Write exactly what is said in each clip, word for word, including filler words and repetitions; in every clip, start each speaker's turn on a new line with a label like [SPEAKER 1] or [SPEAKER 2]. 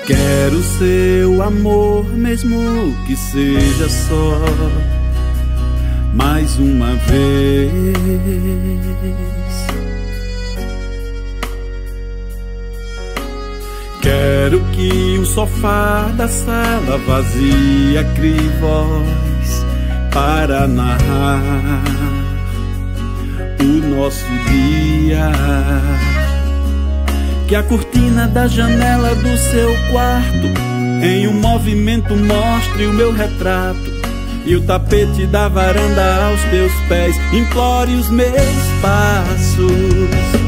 [SPEAKER 1] Quero seu amor, mesmo que seja só mais uma vez. Quero que o sofá da sala vazia crie voz para narrar o nosso dia. Que a cortina da janela do seu quarto em um movimento mostre o meu retrato, e o tapete da varanda aos teus pés implore os meus passos.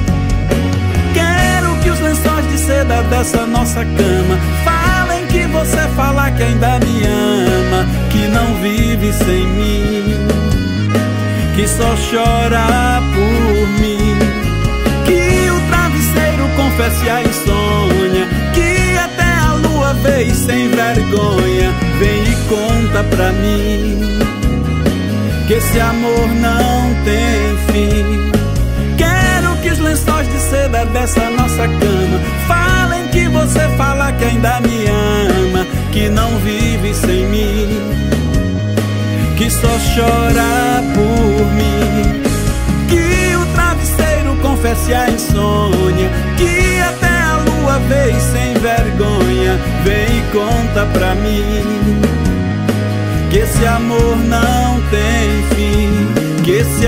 [SPEAKER 1] Quero que os lençóis de seda dessa nossa cama falem que você fala que ainda me ama, que não vive sem mim, que só chora por mim. Que o travesseiro confesse a insônia, que até a lua veio sem vergonha. Vem e conta pra mim que esse amor não tem fim. Quero que os lençóis de seda dessa nossa cama falem que você fala que ainda me ama, que não vive sem mim, que só chora por mim. Que o travesseiro confesse a insônia, que até a lua veio sem vergonha. Vem e conta pra mim que esse amor não tem fim, que esse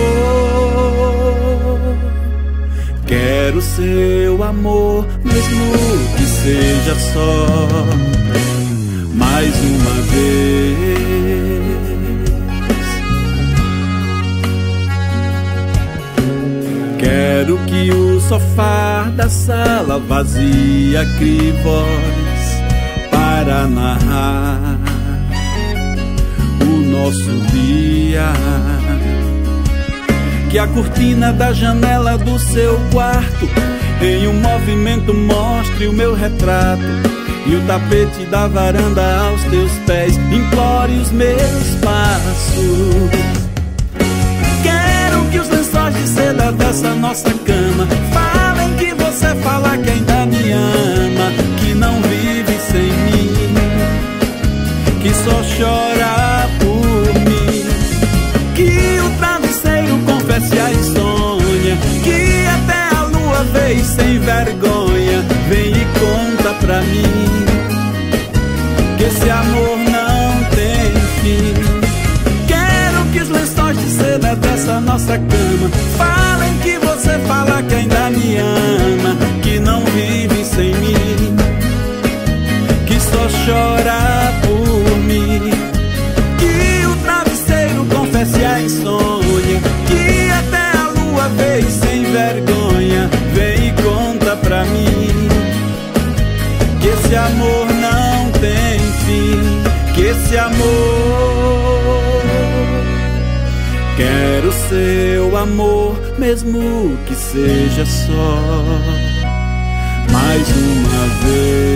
[SPEAKER 1] amor. Quero seu amor, mesmo que seja só mais uma vez. Quero que o sofá da sala vazia crie voz para narrar o nosso dia. Que a cortina da janela do seu quarto em um movimento mostre o meu retrato, e o tapete da varanda aos teus pés implore os meus passos. Quero que os lençóis de seda dessa nossa cama falem que você fala que ainda me ama, que não vive sem mim, que só chora por mim. Que o travesseiro confesse a insônia, que até a lua veio sem vergonha. Vem e conta pra mim que esse amor não tem fim. Quero que os lençóis de seda dessa nossa cama falem que você fala que ainda me ama, que não vive sem mim, que só chora por mim. Que o travesseiro confesse a insônia, que até a lua veio sem vergonha. Vem e conta pra mim que esse amor não tem fim, que esse amor. Quero seu amor, mesmo que seja só mais uma vez.